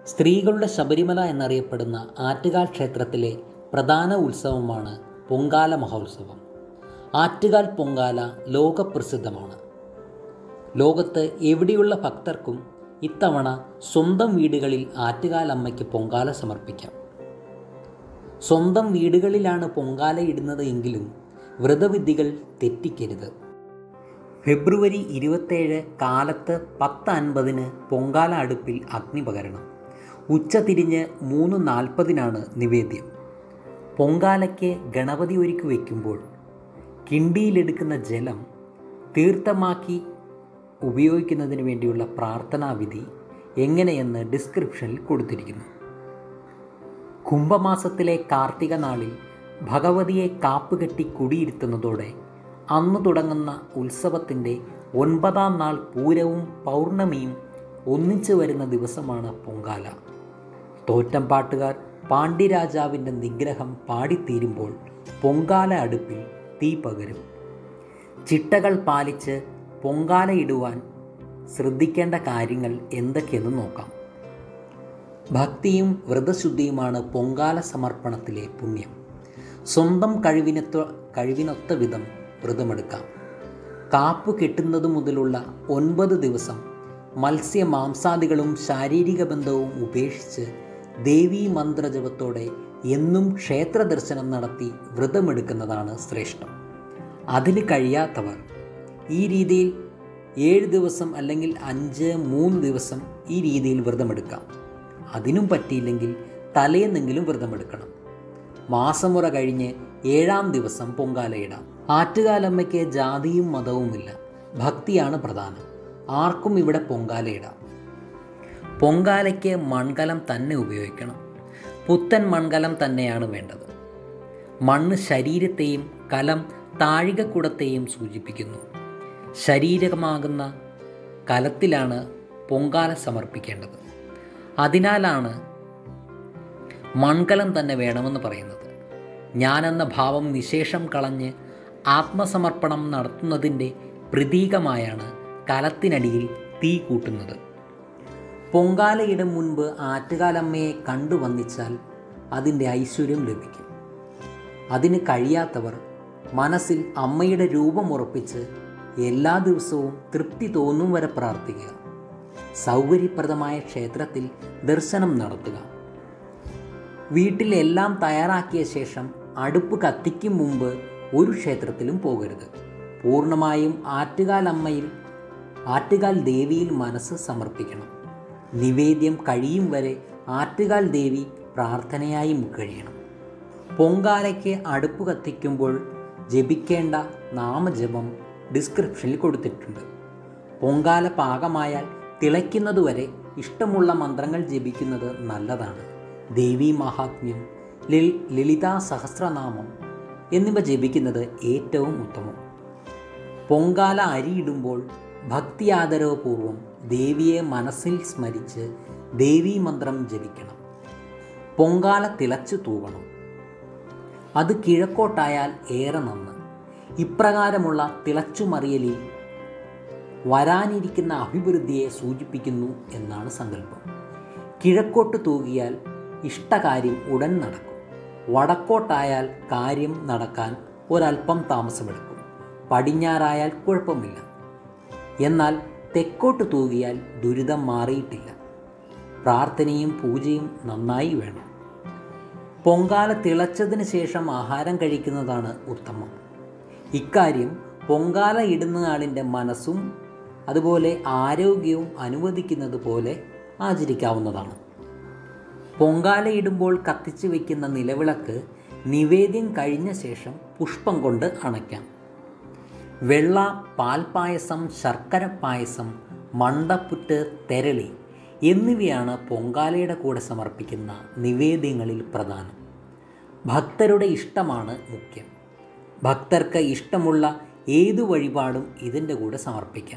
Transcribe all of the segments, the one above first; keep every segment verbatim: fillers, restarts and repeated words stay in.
സ്ത്രീകളുടെ ശബരിമല എന്നറിയപ്പെടുന്ന ആറ്റുകാൽ ക്ഷേത്രത്തിലെ പ്രധാന ഉത്സവമാണ് പൊങ്കാല മഹോത്സവം. ആറ്റുകാൽ പൊങ്കാല ലോകപ്രസിദ്ധമാണ്. ലോകത്ത് എവിടെയുള്ള ഭക്തർക്കും ഇത്തവണ സ്വന്തം വീടുകളിൽ ആറ്റുകാൽ അമ്മയ്ക്ക് പൊങ്കാല സമർപ്പിക്കാം. സ്വന്തം വീടുകളിലാണ് പൊങ്കാല ഇടുന്നത് എങ്കിലും വ്രതവിധികൾ തെറ്റിക്കരുത്. ഫെബ്രുവരി ഇരുപത്തേഴ് കാലത്ത് പത്ത് അൻപതിന് പൊങ്കാല അടുപ്പിൽ അഗ്നി പകരണം. ഉച്ച തിരിഞ്ഞ് മൂന്ന് നാൽപ്പതിനാണ് നിവേദ്യം. പൊങ്കാലയ്ക്ക് ഗണപതി ഒരുക്കി വയ്ക്കുമ്പോൾ കിണ്ടിയിലെടുക്കുന്ന ജലം തീർത്ഥമാക്കി ഉപയോഗിക്കുന്നതിന് വേണ്ടിയുള്ള പ്രാർത്ഥനാവിധി എങ്ങനെയെന്ന് ഡിസ്ക്രിപ്ഷനിൽ കൊടുത്തിരിക്കുന്നു. കുംഭമാസത്തിലെ കാർത്തിക നാളിൽ ഭഗവതിയെ കാപ്പുകെട്ടി കുടിയിരുത്തുന്നതോടെ അന്നു തുടങ്ങുന്ന ഉത്സവത്തിൻ്റെ ഒൻപതാം നാൾ പൂരവും പൗർണമിയും ഒന്നിച്ചു വരുന്ന ദിവസമാണ് പൊങ്കാല. തോറ്റംപാട്ടുകാർ പാണ്ഡ്യരാജാവിൻ്റെ നിഗ്രഹം പാടിത്തീരുമ്പോൾ പൊങ്കാല അടുപ്പിൽ തീ പകരും. ചിട്ടകൾ പാലിച്ച് പൊങ്കാല ഇടുവാൻ ശ്രദ്ധിക്കേണ്ട കാര്യങ്ങൾ എന്തൊക്കെയെന്ന് നോക്കാം. ഭക്തിയും വ്രതശുദ്ധിയുമാണ് പൊങ്കാല സമർപ്പണത്തിലെ പുണ്യം. സ്വന്തം കഴിവിനൊത്ത കഴിവിനൊത്ത വിധം വ്രതമെടുക്കാം. കാപ്പു കെട്ടുന്നതു മുതലുള്ള ഒൻപത് ദിവസം മത്സ്യ മാംസാദികളും ശാരീരിക ബന്ധവും ഉപേക്ഷിച്ച് ദേവീ മന്ത്രജപത്തോടെ എന്നും ക്ഷേത്ര ദർശനം നടത്തി വ്രതമെടുക്കുന്നതാണ് ശ്രേഷ്ഠം. അതിന് കഴിയാത്തവർ ഈ രീതിയിൽ ഏഴ് ദിവസം അല്ലെങ്കിൽ അഞ്ച് മൂന്ന് ദിവസം ഈ രീതിയിൽ വ്രതമെടുക്കാം. അതിനും പറ്റിയില്ലെങ്കിൽ തലേന്നെങ്കിലും വ്രതമെടുക്കണം. മാസമുറ കഴിഞ്ഞ് ഏഴാം ദിവസം പൊങ്കാലയിടാം. ആറ്റുകാലമ്മയ്ക്ക് ജാതിയും മതവുമില്ല, ഭക്തിയാണ് പ്രധാനം. ആർക്കും ഇവിടെ പൊങ്കാലയിടാം. പൊങ്കാലയ്ക്ക് മൺകലം തന്നെ ഉപയോഗിക്കണം. പുത്തൻ മൺകലം തന്നെയാണ് വേണ്ടത്. മണ്ണ് ശരീരത്തെയും കലം താഴികക്കുടത്തെയും സൂചിപ്പിക്കുന്നു. ശരീരമാകുന്ന കലത്തിലാണ് പൊങ്കാല സമർപ്പിക്കേണ്ടത്. അതിനാലാണ് മൺകലം തന്നെ വേണമെന്ന് പറയുന്നത്. ഞാനെന്ന ഭാവം നിശേഷം കളഞ്ഞ് ആത്മസമർപ്പണം നടത്തുന്നതിൻ്റെ പ്രതീകമായാണ് കലത്തിനടിയിൽ തീ കൂട്ടുന്നത്. പൊങ്കാലയിടും മുൻപ് ആറ്റുകാലമ്മയെ കണ്ടു വന്നിച്ചാൽ അതിൻ്റെ ഐശ്വര്യം ലഭിക്കും. അതിന് കഴിയാത്തവർ മനസ്സിൽ അമ്മയുടെ രൂപം ഉറപ്പിച്ച് എല്ലാ ദിവസവും തൃപ്തി തോന്നും വരെ പ്രാർത്ഥിക്കുക. സൗകര്യപ്രദമായ ക്ഷേത്രത്തിൽ ദർശനം നടത്തുക. വീട്ടിലെല്ലാം തയ്യാറാക്കിയ ശേഷം അടുപ്പ് കത്തിക്കും മുമ്പ് ഒരു ക്ഷേത്രത്തിലും പോകരുത്. പൂർണ്ണമായും ആറ്റുകാൽ അമ്മയിൽ ആറ്റുകാൽ ദേവിയിൽ മനസ്സ് സമർപ്പിക്കണം. നിവേദ്യം കഴിയും വരെ ആറ്റുകാൽ ദേവി പ്രാർത്ഥനയായി കഴിയണം. പൊങ്കാലയ്ക്ക് അടുപ്പ് കത്തിക്കുമ്പോൾ ജപിക്കേണ്ട നാമജപം ഡിസ്ക്രിപ്ഷനിൽ കൊടുത്തിട്ടുണ്ട്. പൊങ്കാല പാകമായാൽ തിളയ്ക്കുന്നതുവരെ ഇഷ്ടമുള്ള മന്ത്രങ്ങൾ ജപിക്കുന്നത് നല്ലതാണ്. ദേവീ മഹാത്മ്യം, ലൽ ലളിതാ സഹസ്രനാമം എന്നിവ ജപിക്കുന്നത് ഏറ്റവും ഉത്തമം. പൊങ്കാല അരിയിടുമ്പോൾ ഭക്തി ആദരവപൂർവം ദേവിയെ മനസ്സിൽ സ്മരിച്ച് ദേവീ മന്ത്രം ജപിക്കണം. പൊങ്കാല തിളച്ചു തൂവണം. അത് കിഴക്കോട്ടായാൽ ഏറെ നന്ന്. ഇപ്രകാരമുള്ള തിളച്ചുമറിയലിൽ വരാനിരിക്കുന്ന അഭിവൃദ്ധിയെ സൂചിപ്പിക്കുന്നു എന്നാണ് സങ്കല്പം. കിഴക്കോട്ട് തൂകിയാൽ ഇഷ്ടകാര്യം ഉടൻ നടക്കും. വടക്കോട്ടായാൽ കാര്യം നടക്കാൻ ഒരല്പം താമസമെടുക്കും. പടിഞ്ഞാറായാൽ കുഴപ്പമില്ല. എന്നാൽ തെക്കോട്ട് തൂകിയാൽ ദുരിതം മാറിയിട്ടില്ല. പ്രാർത്ഥനയും പൂജയും നന്നായി വേണം. പൊങ്കാല തിളച്ചതിന് ശേഷം ആഹാരം കഴിക്കുന്നതാണ് ഉത്തമം. ഇക്കാര്യം പൊങ്കാല ഇടുന്ന ആളിൻ്റെ മനസ്സും അതുപോലെ ആരോഗ്യവും അനുവദിക്കുന്നത് പോലെ ആചരിക്കാവുന്നതാണ്. പൊങ്കാല ഇടുമ്പോൾ കത്തിച്ചു വയ്ക്കുന്ന നിലവിളക്ക് നിവേദ്യം കഴിഞ്ഞ ശേഷം പുഷ്പം കൊണ്ട് അണയ്ക്കാം. വെള്ള, പാൽപ്പായസം, ശർക്കര പായസം, മണ്ടപ്പുറ്റ്, തെരളി എന്നിവയാണ് പൊങ്കാലയുടെ കൂടെ സമർപ്പിക്കുന്ന നിവേദ്യങ്ങളിൽ പ്രധാനം. ഭക്തരുടെ ഇഷ്ടമാണ് മുഖ്യം. ഭക്തർക്ക് ഇഷ്ടമുള്ള ഏതു വഴിപാടും ഇതിൻ്റെ കൂടെ സമർപ്പിക്കാം.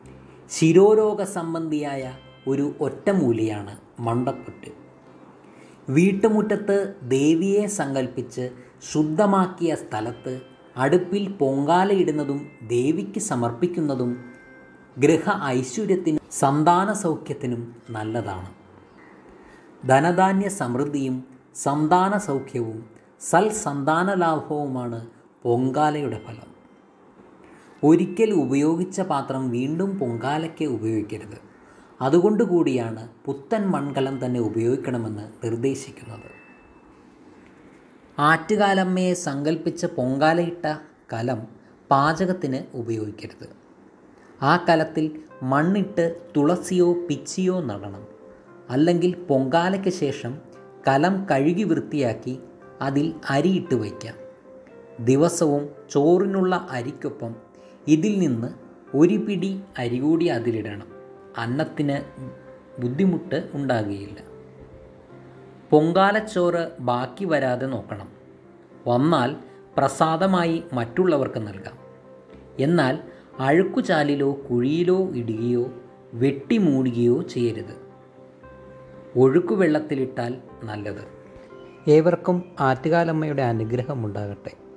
ശിരോരോഗ സംബന്ധിയായ ഒരു ഒറ്റമൂലിയാണ് മണ്ടപ്പുറ്റ്. വീട്ടുമുറ്റത്ത് ദേവിയെ സങ്കല്പിച്ച് ശുദ്ധമാക്കിയ സ്ഥലത്ത് അടുപ്പിൽ പൊങ്കാലയിടുന്നതും ദേവിക്ക് സമർപ്പിക്കുന്നതും ഗൃഹ ഐശ്വര്യത്തിനും സന്താന സൗഖ്യത്തിനും നല്ലതാണ്. ധനധാന്യ സമൃദ്ധിയും സന്താന സൗഖ്യവും സൽസന്താന ലാഭവുമാണ് പൊങ്കാലയുടെ ഫലം. ഒരിക്കൽ ഉപയോഗിച്ച പാത്രം വീണ്ടും പൊങ്കാലയ്ക്ക് ഉപയോഗിക്കരുത്. അതുകൊണ്ട് കൂടിയാണ് പുത്തൻ മൺകലം തന്നെ ഉപയോഗിക്കണമെന്ന് നിർദ്ദേശിക്കുന്നത്. ആറ്റുകാലമ്മയെ സങ്കല്പിച്ച് പൊങ്കാലയിട്ട കലം പാചകത്തിന് ഉപയോഗിക്കരുത്. ആ കലത്തിൽ മണ്ണിട്ട് തുളസിയോ പിച്ചിയോ നടണം. അല്ലെങ്കിൽ പൊങ്കാലയ്ക്ക് ശേഷം കലം കഴുകി വൃത്തിയാക്കി അതിൽ അരിയിട്ട് വയ്ക്കാം. ദിവസവും ചോറിനുള്ള അരിക്കൊപ്പം ഇതിൽ നിന്ന് ഒരു പിടി അരി കൂടി അതിലിടണം. അന്നത്തിന് ബുദ്ധിമുട്ട് ഉണ്ടാകുകയില്ല. പൊങ്കാലച്ചോറ് ബാക്കി വരാതെ നോക്കണം. വന്നാൽ പ്രസാദമായി മറ്റുള്ളവർക്ക് നൽകാം. എന്നാൽ അഴുക്കുചാലിലോ കുഴിയിലോ ഇടുകയോ വെട്ടിമൂടുകയോ ചെയ്യരുത്. ഒഴുക്കുവെള്ളത്തിലിട്ടാൽ നല്ലത്. ഏവർക്കും ആറ്റുകാലമ്മയുടെ അനുഗ്രഹം ഉണ്ടാകട്ടെ.